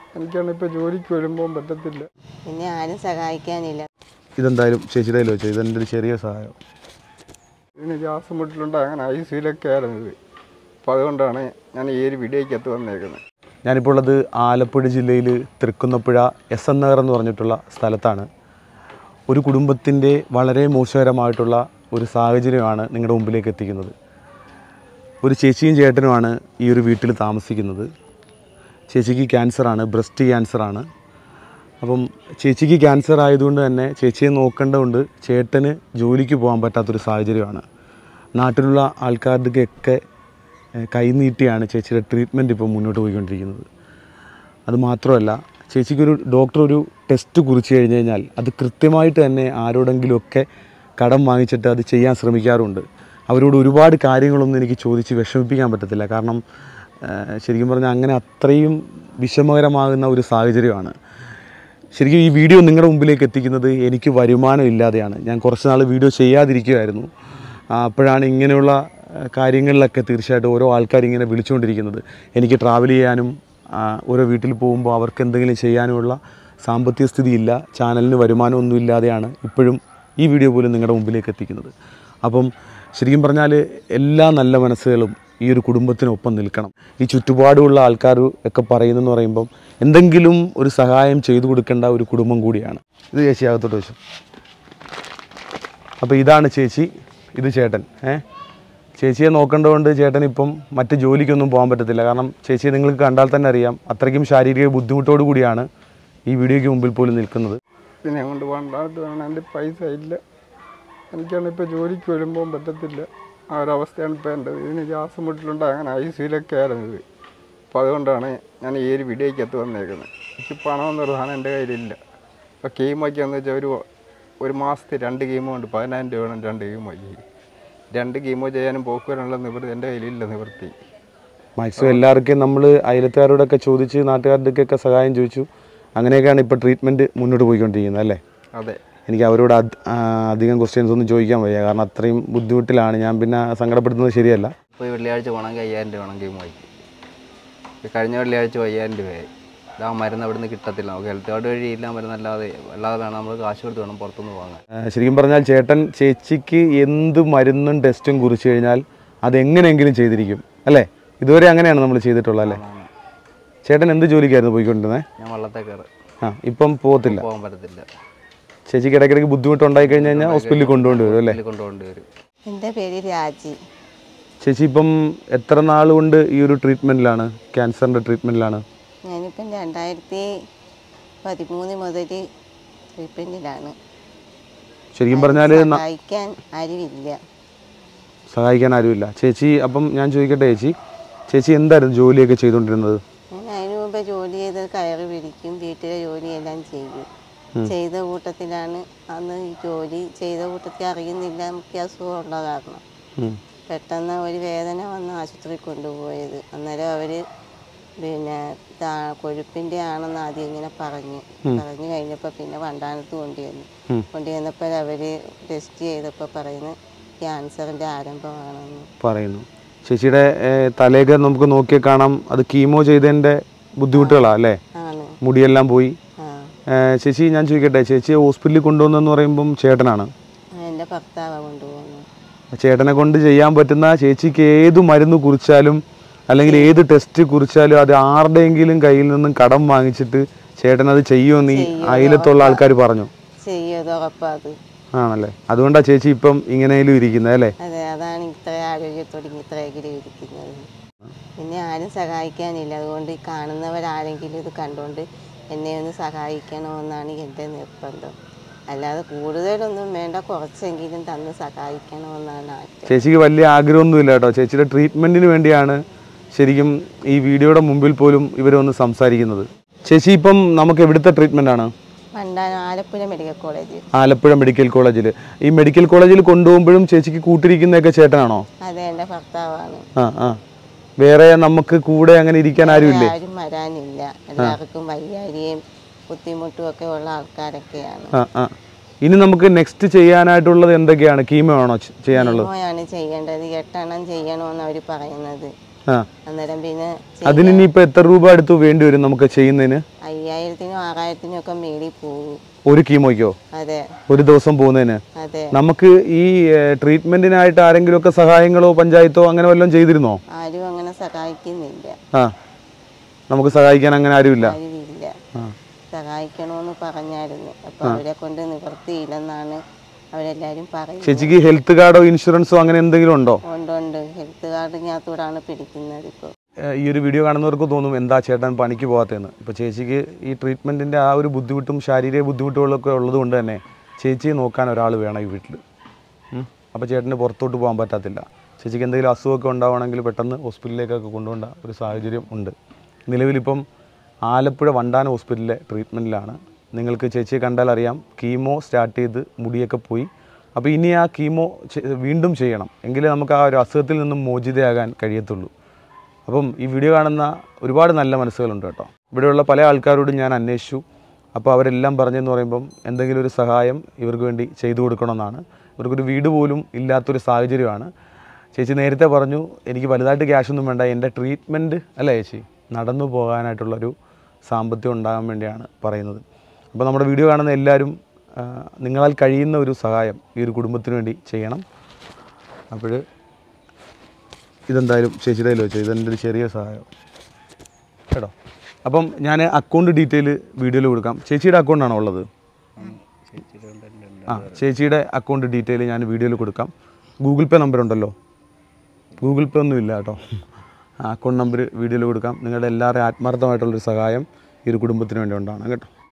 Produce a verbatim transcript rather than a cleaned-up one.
എനിക്കാണ് ഇപ്പോൾ ജോലിക്ക് വരുമ്പോൾ പറ്റത്തില്ല. പിന്നെ ആരും സഹായിക്കാനില്ല. ഇതെന്തായാലും ചേച്ചിയുടെ കയ്യിൽ വെച്ചാൽ ഇതെൻ്റെ ഒരു ചെറിയ സഹായം. ഇതിന് ഗ്യാസ് മുട്ടിലുണ്ട്, അങ്ങനെ ഐ സിയിലൊക്കെ ആയിരുന്നു ഇത്. അപ്പോൾ അതുകൊണ്ടാണ് ഞാൻ ഈ ഒരു വീഡിയോയ്ക്കകത്ത് വന്നേക്കുന്നത്. ഞാനിപ്പോൾ ഉള്ളത് ആലപ്പുഴ ജില്ലയിൽ തൃക്കുന്നപ്പുഴ എസ് എൻ നഗർ എന്ന് പറഞ്ഞിട്ടുള്ള സ്ഥലത്താണ്. ഒരു കുടുംബത്തിൻ്റെ വളരെ മോശകരമായിട്ടുള്ള ഒരു സാഹചര്യമാണ് നിങ്ങളുടെ മുമ്പിലേക്ക് എത്തിക്കുന്നത്. ഒരു ചേച്ചിയും ചേട്ടനുമാണ് ഈ ഒരു വീട്ടിൽ താമസിക്കുന്നത്. ചേച്ചിക്ക് ക്യാൻസറാണ്, ബ്രസ്റ്റ് ക്യാൻസറാണ്. അപ്പം ചേച്ചിക്ക് ക്യാൻസർ ആയതുകൊണ്ട് തന്നെ ചേച്ചിയെ നോക്കേണ്ടതുകൊണ്ട് ചേട്ടന് ജോലിക്ക് പോകാൻ പറ്റാത്തൊരു സാഹചര്യമാണ്. നാട്ടിലുള്ള ആൾക്കാരുടെയൊക്കെ കൈനീട്ടിയാണ് ചേച്ചിയുടെ ട്രീറ്റ്മെൻറ്റ് ഇപ്പോൾ മുന്നോട്ട് പോയിക്കൊണ്ടിരിക്കുന്നത്. അതുമാത്രമല്ല, ചേച്ചിക്കൊരു ഡോക്ടർ ഒരു ടെസ്റ്റ് കുറിച്ച് കഴിഞ്ഞ് കഴിഞ്ഞാൽ അത് കൃത്യമായിട്ട് തന്നെ ആരോടെങ്കിലുമൊക്കെ കടം വാങ്ങിച്ചിട്ട് അത് ചെയ്യാൻ ശ്രമിക്കാറുണ്ട്. അവരോട് ഒരുപാട് കാര്യങ്ങളൊന്നും എനിക്ക് ചോദിച്ച് വിഷമിപ്പിക്കാൻ പറ്റത്തില്ല. കാരണം ശരിക്കും പറഞ്ഞാൽ അങ്ങനെ അത്രയും വിഷമകരമാകുന്ന ഒരു സാഹചര്യമാണ്. ശരിക്കും ഈ വീഡിയോ നിങ്ങളുടെ മുമ്പിലേക്ക് എത്തിക്കുന്നത് എനിക്ക് വരുമാനം ഇല്ലാതെയാണ്. ഞാൻ കുറച്ച് നാൾ വീഡിയോ ചെയ്യാതിരിക്കുമായിരുന്നു. അപ്പോഴാണ് ഇങ്ങനെയുള്ള കാര്യങ്ങളിലൊക്കെ തീർച്ചയായിട്ടും ഓരോ ആൾക്കാർ ഇങ്ങനെ വിളിച്ചുകൊണ്ടിരിക്കുന്നത്. എനിക്ക് ട്രാവൽ ചെയ്യാനും ഓരോ വീട്ടിൽ പോകുമ്പോൾ അവർക്ക് എന്തെങ്കിലും ചെയ്യാനുമുള്ള സാമ്പത്തിക സ്ഥിതിയില്ല, ചാനലിന് വരുമാനമൊന്നും ഇല്ലാതെയാണ് ഇപ്പോഴും ഈ വീഡിയോ പോലും നിങ്ങളുടെ മുമ്പിലേക്ക് എത്തിക്കുന്നത്. അപ്പം ശരിക്കും പറഞ്ഞാൽ എല്ലാ നല്ല മനസ്സുകളും ഈ ഒരു കുടുംബത്തിനൊപ്പം നിൽക്കണം. ഈ ചുറ്റുപാടുമുള്ള ആൾക്കാർ ഒക്കെ പറയുന്നതെന്ന് പറയുമ്പം എന്തെങ്കിലും ഒരു സഹായം ചെയ്തു കൊടുക്കേണ്ട ഒരു കുടുംബം കൂടിയാണ്. ഇത് ചേച്ചി അകത്തോട്ട് വെച്ചു. അപ്പോൾ ഇതാണ് ചേച്ചി, ഇത് ചേട്ടൻ. ഏഹ് ചേച്ചിയെ നോക്കേണ്ടതുകൊണ്ട് ചേട്ടൻ ഇപ്പം മറ്റ് ജോലിക്കൊന്നും പോകാൻ പറ്റത്തില്ല. കാരണം ചേച്ചിയെ നിങ്ങൾക്ക് കണ്ടാൽ തന്നെ അറിയാം, അത്രയ്ക്കും ശാരീരിക ബുദ്ധിമുട്ടോടു കൂടിയാണ് ഈ വീഡിയോയ്ക്ക് മുമ്പിൽ പോലും നിൽക്കുന്നത്. ഇതിനെ കൊണ്ട് വേണ്ടാത്ത വേണം, എൻ്റെ പൈസ ഇല്ല. എനിക്കാണ് ഇപ്പോൾ ജോലിക്ക് വരുമ്പോൾ പറ്റത്തില്ല. ആ ഒരവസ്ഥയാണ് ഇപ്പോൾ എൻ്റെ. ഇതിന് ഗ്യാസ് മുട്ടിലുണ്ട്, അങ്ങനെ ഐ സിയിലൊക്കെ ആയിരുന്നു ഇത്. അപ്പോൾ അതുകൊണ്ടാണ് ഞാൻ ഈ ഒരു വീഡിയോയ്ക്കകത്ത് വന്നേക്കുന്നത്. എനിക്ക് പണമെന്നൊരു സാധനം എൻ്റെ കയ്യിലില്ല. ഇപ്പോൾ കീമോയ്ക്ക് എന്ന് വെച്ചാൽ ഒരു ഒരു മാസത്തിൽ രണ്ട് കീമോ ഉണ്ട്, പതിനായിരം രൂപ വേണം രണ്ട് കീമോയ്ക്ക്. രണ്ട് കീമോ ചെയ്യാനും പോക്കുവരാനുള്ള നിവൃത്തി എൻ്റെ കയ്യിലില്ല. നിവൃത്തി മാക്സിമം എല്ലാവർക്കും നമ്മൾ അയലത്തുകാരോടൊക്കെ ചോദിച്ച് നാട്ടുകാരുടെയൊക്കെ സഹായം ചോദിച്ചു. അങ്ങനെയൊക്കെയാണ് ഇപ്പോൾ ട്രീറ്റ്മെൻറ്റ് മുന്നോട്ട് പോയിക്കൊണ്ടിരിക്കുന്നത് അല്ലേ? അതെ. എനിക്ക് അവരോട് അധികം ക്വസ്റ്റ്യൻസ് ഒന്നും ചോദിക്കാൻ വയ്യ, കാരണം അത്രയും ബുദ്ധിമുട്ടിലാണ്. ഞാൻ പിന്നെ സങ്കടപ്പെടുത്തുന്നത് ശരിയല്ല. ഇപ്പോൾ ഈ വെള്ളിയാഴ്ച വേണമെങ്കിൽ അയ്യായിരം രൂപ വേണം കീമോയ്ക്ക്. കഴിഞ്ഞ വെള്ളിയാഴ്ച അയ്യായിരം രൂപയായി. ആ മരുന്ന് അവിടെ നിന്ന് കിട്ടത്തില്ല. നമുക്ക് ഹെൽത്ത് കാർഡ് വഴി ഇല്ല മരുന്നല്ലാതെ അല്ലാതെ വേണം, നമ്മൾ കാശ് കൊടുത്ത് വേണം പുറത്തുനിന്ന് വാങ്ങാൻ. ശരിക്കും പറഞ്ഞാൽ ചേട്ടൻ ചേച്ചിക്ക് എന്ത് മരുന്നും ടെസ്റ്റും കുറിച്ച് കഴിഞ്ഞാൽ അതെങ്ങനെയെങ്കിലും ചെയ്തിരിക്കും അല്ലേ? ഇതുവരെ അങ്ങനെയാണ് നമ്മൾ ചെയ്തിട്ടുള്ളത് അല്ലേ? ചേട്ടൻ എന്ത് ജോലിക്കായിരുന്നു പോയിക്കൊണ്ടിരുന്നത്? ഞാൻ വള്ളത്തെ കയറി. ആ, ഇപ്പം പോകത്തില്ല, പോകാൻ പറ്റത്തില്ല. ചേച്ചിക്ക് ഇടയ്ക്കിടയ്ക്ക് ബുദ്ധിമുട്ടുണ്ടായി കഴിഞ്ഞ് കഴിഞ്ഞാൽ ഹോസ്പിറ്റലിൽ കൊണ്ടുപോകേണ്ടി വരും അല്ലേ? കൊണ്ടുപോകേണ്ടി വരും. എൻ്റെ പേര് രാജി. ചേച്ചി ഇപ്പം എത്ര നാൾ കൊണ്ട് ഈ ഒരു ട്രീറ്റ്മെൻറ്റിലാണ്, ക്യാൻസറിൻ്റെ ട്രീറ്റ്മെൻറ്റിലാണ്? ഞാനിപ്പം രണ്ടായിരത്തി പതിമൂന്ന് മുതൽ ട്രീറ്റ്മെൻറ്റിലാണ്. ശരിക്കും പറഞ്ഞാൽ സഹായിക്കാൻ ആരുമില്ല. സഹായിക്കാൻ ആരുമില്ല. ചേച്ചി അപ്പം ഞാൻ ചോദിക്കട്ടെ, ചേച്ചി ചേച്ചി എന്തായിരുന്നു ജോലിയൊക്കെ ചെയ്തുകൊണ്ടിരുന്നത്? ഞാൻ അതിന് മുമ്പ് ജോലി ചെയ്ത് കയറി പിടിക്കും, വീട്ടിലെ ജോലിയെല്ലാം ചെയ്യും. ചെയ്ത കൂട്ടത്തിലാണ് അന്ന് ഈ ജോലി ചെയ്ത കൂട്ടത്തിൽ അറിയുന്നില്ല നമുക്ക് അസുഖം ഉള്ള കാരണം. പെട്ടെന്ന് ഒരു വേദന വന്ന് ആശുപത്രി കൊണ്ടുപോയത്. അന്നേരം അവർ പിന്നെ കൊഴുപ്പിൻ്റെ ആണെന്ന് ആദ്യം ഇങ്ങനെ പറഞ്ഞു പറഞ്ഞു കഴിഞ്ഞപ്പോൾ പിന്നെ വണ്ടാനത്ത് കൊണ്ടുവന്നു. കൊണ്ടുവന്നപ്പോൾ അവർ ടെസ്റ്റ് ചെയ്തപ്പോൾ പറയുന്നത് ക്യാൻസറിൻ്റെ ആരംഭമാണെന്ന് പറയുന്നു. ചേച്ചിയുടെ തലയൊക്കെ നമുക്ക് നോക്കിയാൽ കാണാം, അത് കീമോ ചെയ്തതിൻ്റെ ബുദ്ധിമുട്ടുകളാണ് അല്ലേ? മുടിയെല്ലാം പോയി. ചേച്ചി ഞാൻ ചോദിക്കട്ടെ, ചേച്ചിയെ ഹോസ്പിറ്റലിൽ കൊണ്ടുവന്നെന്ന് പറയുമ്പം ചേട്ടനാണ്? എൻ്റെ ഭർത്താവാണ് കൊണ്ടുപോകുന്നത്. ചേട്ടനെ കൊണ്ട് ചെയ്യാൻ പറ്റുന്ന, ചേച്ചിക്ക് ഏത് മരുന്ന് കുറിച്ചാലും അല്ലെങ്കിൽ ഏത് ടെസ്റ്റ് കുറിച്ചാലും അത് ആരുടെയെങ്കിലും കയ്യിൽ നിന്നും കടം വാങ്ങിച്ചിട്ട് ചേട്ടൻ അത് ചെയ്യുമെന്ന് ഈ അയലത്തുള്ള ആൾക്കാർ പറഞ്ഞു. ആണല്ലേ? അതുകൊണ്ടാണ് ചേച്ചി ഇപ്പം ഇങ്ങനെയും ഇരിക്കുന്നത് അല്ലേ? അതെ, അതാണ് ഇത്ര ആരോഗ്യത്തോടെ ഇത്രയെങ്കിലും ഇരിക്കുന്നത്. പിന്നെ ആരും സഹായിക്കാനില്ല. അതുകൊണ്ട് ഈ കാണുന്നവരാരെങ്കിലും ഇത് കണ്ടുകൊണ്ട് എന്നെ ഒന്ന് സഹായിക്കണമെന്നാണ് എൻ്റെ നിർബന്ധം. അല്ലാതെ കൂടുതലൊന്നും വേണ്ട, കുറച്ചെങ്കിലും തന്ന് സഹായിക്കണമെന്നാണ് ആഗ്രഹം. ചേച്ചിക്ക് വലിയ ആഗ്രഹമൊന്നുമില്ല കേട്ടോ. ചേച്ചിയുടെ ട്രീറ്റ്മെൻറ്റിന് വേണ്ടിയാണ് ശരിക്കും ഈ വീഡിയോയുടെ മുമ്പിൽ പോലും ഇവരൊന്ന് സംസാരിക്കുന്നത്. ചേച്ചി ഇപ്പം നമുക്ക് എവിടുത്തെ ട്രീറ്റ്മെൻ്റ് ആണ്? Alappuzha medical college. Alappuzha medical കോളേജിൽ. ഈ മെഡിക്കൽ കോളേജിൽ കൊണ്ടുപോകുമ്പോഴും ചേച്ചിക്ക് കൂട്ടിരിക്കുന്നതൊക്കെ ചേട്ടനാണോ? അതെ, എൻ്റെ ഭർത്താവാണ്. ആ ആ വേറെ നമുക്ക് കൂടെ അങ്ങനെ ഇരിക്കാൻ ആരുമില്ലേ? ആരും വരാനില്ല. എല്ലാവർക്കും വയ്യാരിയും ബുദ്ധിമുട്ടും ഒക്കെ ഉള്ള ആൾക്കാരൊക്കെയാണ്. ആ ആ ഇനി നമുക്ക് നെക്സ്റ്റ് ചെയ്യാനായിട്ടുള്ളത് എന്തൊക്കെയാണ്? കീമോ ആണോ ചെയ്യാനുള്ളത്? കീമോയാണ് ചെയ്യേണ്ടത്. എട്ടെണ്ണം ചെയ്യണമെന്ന് അവർ പറയുന്നത്. അന്നേരം പിന്നെ അതിനിപ്പോ എത്ര രൂപ എടുത്തു വേണ്ടി വരും നമുക്ക് ചെയ്യുന്നതിന്? അയ്യായിരത്തിനും ആറായിരത്തിനും ഒക്കെ മേളിൽ പോകും. ഒരു കീമോയ്ക്കോ? അതെ. ഒരു ദിവസം പോകുന്നതിന്? അതെ. നമുക്ക് ഈ ട്രീറ്റ്മെന്റിനായിട്ട് ആരെങ്കിലുമൊക്കെ സഹായങ്ങളോ പഞ്ചായത്തോ അങ്ങനെ വല്ലതും ചെയ്തിരുന്നോ? ആരും അങ്ങനെ സഹായിക്കുന്നില്ല. ആ, നമുക്ക് സഹായിക്കാൻ അങ്ങനെ ആരുമില്ല. ആരുമില്ല. സഹായിക്കണമെന്ന് പറഞ്ഞായിരുന്നു. അപ്പൊ അവരെ കൊണ്ട് നിവർത്തിയില്ലെന്നാണ് അവരെല്ലാരും പറയുന്നത്. ചേച്ചിക്ക് ഹെൽത്ത് കാർഡോ ഇൻഷുറൻസോ അങ്ങനെ എന്തെങ്കിലും ഉണ്ടോ? ഉണ്ട് ഉണ്ട്. ഹെൽത്ത് കാർഡിനകത്തൂടാണ് പിടിക്കുന്നത് ഇപ്പോൾ. ഈ ഒരു വീഡിയോ കാണുന്നവർക്ക് തോന്നും എന്താ ചേട്ടൻ പണിക്ക് പോകാത്തതെന്ന്. ഇപ്പോൾ ചേച്ചിക്ക് ഈ ട്രീറ്റ്മെൻറ്റിൻ്റെ ആ ഒരു ബുദ്ധിമുട്ടും ശാരീരിക ബുദ്ധിമുട്ടുകളൊക്കെ ഉള്ളത് കൊണ്ട് തന്നെ ചേച്ചിയെ നോക്കാൻ ഒരാൾ വേണം ഈ വീട്ടിൽ. അപ്പോൾ ചേട്ടന് പുറത്തോട്ട് പോകാൻ പറ്റത്തില്ല. ചേച്ചിക്ക് എന്തെങ്കിലും അസുഖമൊക്കെ ഉണ്ടാവുകയാണെങ്കിൽ പെട്ടെന്ന് ഹോസ്പിറ്റലിലേക്കൊക്കെ കൊണ്ടുപോകേണ്ട ഒരു സാഹചര്യം ഉണ്ട്. നിലവിലിപ്പം ആലപ്പുഴ വണ്ടാനം ഹോസ്പിറ്റലിലെ ട്രീറ്റ്മെൻറ്റിലാണ്. നിങ്ങൾക്ക് ചേച്ചിയെ കണ്ടാൽ അറിയാം, കീമോ സ്റ്റാർട്ട് ചെയ്ത് മുടിയൊക്കെ പോയി. അപ്പോൾ ഇനി ആ കീമോ വീണ്ടും ചെയ്യണം, എങ്കിലേ നമുക്ക് ആ ഒരു അസുഖത്തിൽ നിന്നും മോചിതയാകാൻ കഴിയത്തുള്ളൂ. അപ്പം ഈ വീഡിയോ കാണുന്ന ഒരുപാട് നല്ല മനസ്സുകളുണ്ട് കേട്ടോ. ഇവിടെയുള്ള പല ആൾക്കാരോടും ഞാൻ അന്വേഷിച്ചു. അപ്പോൾ അവരെല്ലാം പറഞ്ഞെന്ന് പറയുമ്പം എന്തെങ്കിലും ഒരു സഹായം ഇവർക്ക് വേണ്ടി ചെയ്തു കൊടുക്കണമെന്നാണ്. ഇവർക്കൊരു വീട് പോലും ഇല്ലാത്തൊരു സാഹചര്യമാണ്. ചേച്ചി നേരത്തെ പറഞ്ഞു എനിക്ക് വലുതായിട്ട് ക്യാഷൊന്നും വേണ്ട, എൻ്റെ ട്രീറ്റ്മെൻറ്റ് അല്ലേ ചേച്ചി നടന്നു പോകാനായിട്ടുള്ളൊരു സാമ്പത്തികം ഉണ്ടാകാൻ വേണ്ടിയാണ് പറയുന്നത്. അപ്പോൾ നമ്മുടെ വീഡിയോ കാണുന്ന എല്ലാവരും നിങ്ങളാൽ കഴിയുന്ന ഒരു സഹായം ഈ ഒരു കുടുംബത്തിന് വേണ്ടി ചെയ്യണം. അപ്പോൾ ഇതെന്തായാലും ചേച്ചിയുടെ കയ്യിൽ വെച്ചോ, ഇതെൻ്റെ ഒരു ചെറിയ സഹായം കേട്ടോ. അപ്പം ഞാൻ അക്കൗണ്ട് ഡീറ്റെയിൽ വീഡിയോയിൽ കൊടുക്കാം. ചേച്ചിയുടെ അക്കൗണ്ടാണോ ഉള്ളത്? ആ, ചേച്ചിയുടെ അക്കൗണ്ട് ഡീറ്റെയിൽ ഞാൻ വീഡിയോയിൽ കൊടുക്കാം. ഗൂഗിൾ പേ നമ്പർ ഉണ്ടല്ലോ? ഗൂഗിൾ പേ ഒന്നും ഇല്ല കേട്ടോ. അക്കൗണ്ട് നമ്പർ വീഡിയോയിൽ കൊടുക്കാം. നിങ്ങളുടെ എല്ലാവരുടെയും ആത്മാർത്ഥമായിട്ടുള്ളൊരു സഹായം ഈ ഒരു കുടുംബത്തിന് വേണ്ടി ഉണ്ടാകണം കേട്ടോ.